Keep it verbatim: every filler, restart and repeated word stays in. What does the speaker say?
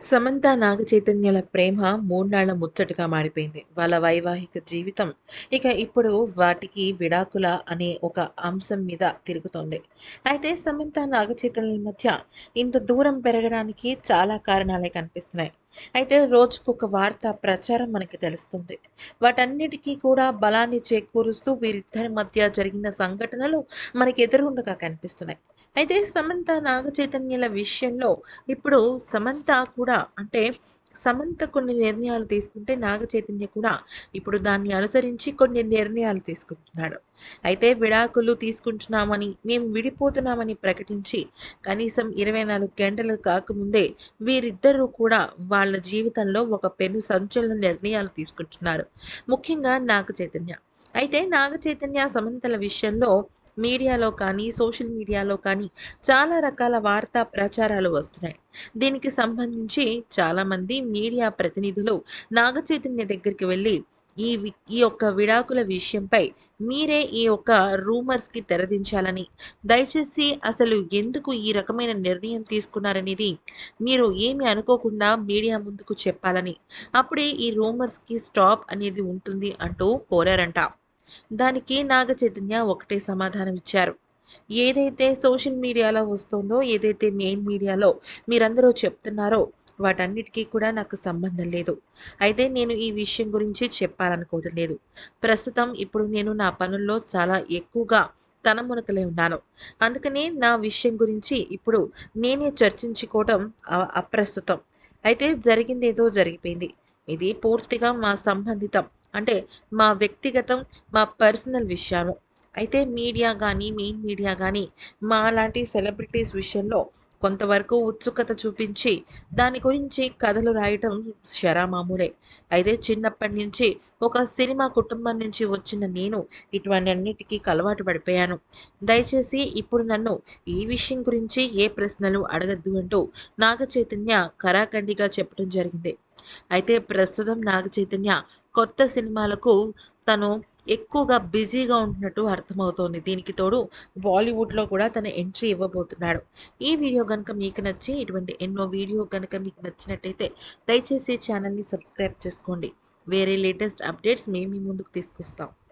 సమంత నాగచైతన్యల ప్రేమ మూడ్నాళ్ల ముచ్చటగా మారిపోయింది. వాళ్ళ వైవాహిక జీవితం ఇక ఇప్పుడు వాటికి విడాకుల అనే ఒక అంశం మీద తిరుగుతోంది. అయితే సమంత నాగచైతన్యల మధ్య ఇంత దూరం పెరగడానికి చాలా కారణాలే కనిపిస్తున్నాయి. అయితే రోజుకొక వార్త ప్రచారం మనకి తెలుస్తుంది. వాటన్నిటికీ కూడా బలాన్ని చేకూరుస్తూ వీరిద్దరి మధ్య జరిగిన సంఘటనలు మనకి ఎదురుగుండగా కనిపిస్తున్నాయి. అయితే సమంత నాగచైతన్యల విషయంలో ఇప్పుడు సమంత కూడా అంటే సమంత కొన్ని నిర్ణయాలు తీసుకుంటే నాగ చైతన్య కూడా ఇప్పుడు దాన్ని అనుసరించి కొన్ని నిర్ణయాలు తీసుకుంటున్నాడు. అయితే విడాకులు తీసుకుంటున్నామని మేము విడిపోతున్నామని ప్రకటించి కనీసం ఇరవై నాలుగు గంటలు కాకముందే వీరిద్దరూ కూడా వాళ్ళ జీవితంలో ఒక పెను సంచలన నిర్ణయాలు తీసుకుంటున్నారు. ముఖ్యంగా నాగ చైతన్య. అయితే నాగ చైతన్య సమంతల విషయంలో మీడియాలో కానీ సోషల్ మీడియాలో కానీ చాలా రకాల వార్తా ప్రచారాలు వస్తున్నాయి. దీనికి సంబంధించి చాలామంది మీడియా ప్రతినిధులు నాగచైతన్య దగ్గరికి వెళ్ళి ఈ వి ఈ యొక్క విడాకుల విషయంపై మీరే ఈ యొక్క రూమర్స్‌కి తెరదించాలని, దయచేసి అసలు ఎందుకు ఈ రకమైన నిర్ణయం తీసుకున్నారనేది మీరు ఏమి అనుకోకుండా మీడియా ముందుకు చెప్పాలని, అప్పుడే ఈ రూమర్స్‌కి స్టాప్ అనేది ఉంటుంది అంటూ కోరారంట. దానికి నాగచైతన్య ఒకటే సమాధానం ఇచ్చారు. ఏదైతే సోషల్ మీడియాలో వస్తుందో, ఏదైతే మెయిన్ మీడియాలో మీరందరూ చెప్తున్నారో వాటన్నిటికీ కూడా నాకు సంబంధం లేదు. అయితే నేను ఈ విషయం గురించి చెప్పాలనుకోవడం లేదు. ప్రస్తుతం ఇప్పుడు నేను నా పనుల్లో చాలా ఎక్కువగా తలమునకలై ఉన్నాను. అందుకనే నా విషయం గురించి ఇప్పుడు నేనే చర్చించుకోవటం అ అప్రస్తుతం. అయితే జరిగిందేదో జరిగిపోయింది. ఇది పూర్తిగా మా సంబంధితం. అంటే మా వ్యక్తిగతం, మా పర్సనల్ విషయాలు. అయితే మీడియా గానీ, మెయిన్ మీడియా గానీ మాలాంటి సెలబ్రిటీస్ విషయంలో కొంతవరకు ఉత్సుకత చూపించి దాని గురించి కథలు రాయటం షరామామూలే. అయితే చిన్నప్పటి నుంచి ఒక సినిమా కుటుంబం నుంచి వచ్చిన నేను ఇటువంటన్నిటికీ అలవాటు పడిపోయాను. దయచేసి ఇప్పుడు నన్ను ఈ విషయం గురించి ఏ ప్రశ్నలు అడగొద్దు అంటూ నాగచైతన్య ఖరాఖండిగా చెప్పడం జరిగింది. అయితే ప్రస్తుతం నాగచైతన్య కొత్త సినిమాలకు తను ఎక్కువగా బిజీగా ఉంటున్నట్టు అర్థమవుతోంది. దీనికి తోడు బాలీవుడ్‌లో కూడా తను ఎంట్రీ ఇవ్వబోతున్నాడు. ఈ వీడియో గనుక మీకు నచ్చి ఇటువంటి ఎన్నో వీడియో గనుక మీకు నచ్చినట్టయితే దయచేసి ఛానల్‌ని సబ్స్క్రైబ్ చేసుకోండి. వేరే లేటెస్ట్ అప్డేట్స్ మేము మీ ముందుకు తీసుకొస్తాం.